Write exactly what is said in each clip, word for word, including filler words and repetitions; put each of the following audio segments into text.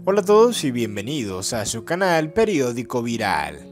Hola a todos y bienvenidos a su canal Periódico Viral.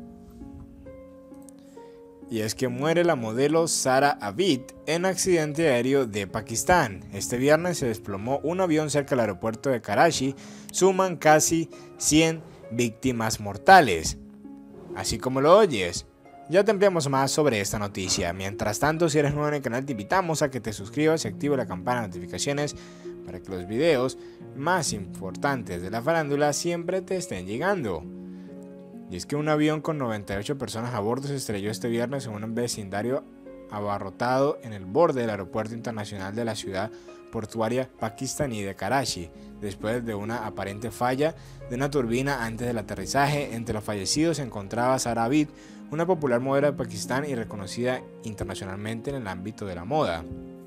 Y es que muere la modelo Sara Abid en accidente aéreo de Pakistán. Este viernes se desplomó un avión cerca del aeropuerto de Karachi. Suman casi cien víctimas mortales. Así como lo oyes. Ya te ampliamos más sobre esta noticia. Mientras tanto, si eres nuevo en el canal, te invitamos a que te suscribas y actives la campana de notificaciones para que los videos más importantes de la farándula siempre te estén llegando. Y es que un avión con noventa y ocho personas a bordo se estrelló este viernes en un vecindario abarrotado en el borde del aeropuerto internacional de la ciudad portuaria pakistaní de Karachi, después de una aparente falla de una turbina antes del aterrizaje. Entre los fallecidos se encontraba Sara Abid, una popular modelo de Pakistán y reconocida internacionalmente en el ámbito de la moda.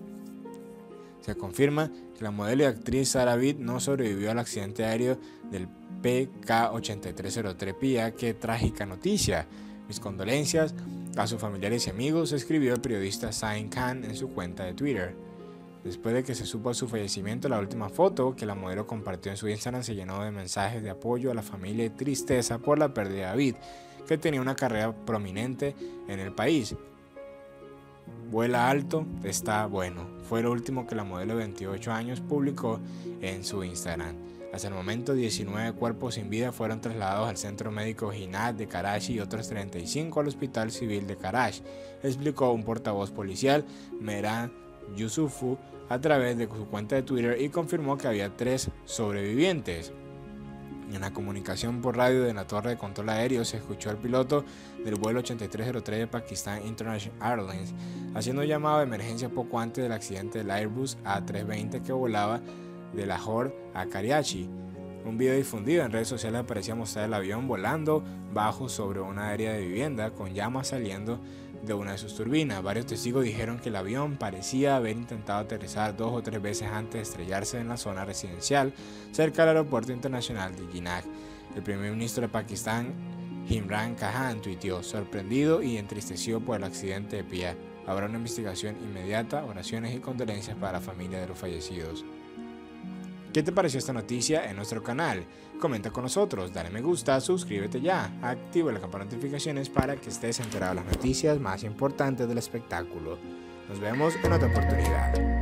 Se confirma que la modelo y actriz Sara Abid no sobrevivió al accidente aéreo del P K ochenta y tres cero tres P I A. ¡Qué trágica noticia! Mis condolencias a sus familiares y amigos, escribió el periodista Zain Khan en su cuenta de Twitter. Después de que se supo su fallecimiento, la última foto que la modelo compartió en su Instagram se llenó de mensajes de apoyo a la familia y tristeza por la pérdida de Abid, que tenía una carrera prominente en el país. Vuela alto, está bueno. Fue lo último que la modelo de veintiocho años publicó en su Instagram. Hasta el momento, diecinueve cuerpos sin vida fueron trasladados al Centro Médico Jinnah de Karachi y otros treinta y cinco al Hospital Civil de Karachi, explicó un portavoz policial, Mehran Yusufu, a través de su cuenta de Twitter, y confirmó que había tres sobrevivientes. En la comunicación por radio de la torre de control aéreo se escuchó al piloto del vuelo ochenta y tres cero tres de Pakistan International Airlines haciendo un llamado de emergencia poco antes del accidente del Airbus A trescientos veinte que volaba de Lahore a Karachi. Un video difundido en redes sociales parecía mostrar el avión volando bajo sobre una área de vivienda con llamas saliendo de una de sus turbinas. Varios testigos dijeron que el avión parecía haber intentado aterrizar dos o tres veces antes de estrellarse en la zona residencial cerca del aeropuerto internacional de Jinnah. El primer ministro de Pakistán, Imran Khan, tuiteó: sorprendido y entristecido por el accidente de P I A. Habrá una investigación inmediata, oraciones y condolencias para la familia de los fallecidos. ¿Qué te pareció esta noticia en nuestro canal? Comenta con nosotros, dale me gusta, suscríbete ya, activa la campana de notificaciones para que estés enterado de las noticias más importantes del espectáculo. Nos vemos en otra oportunidad.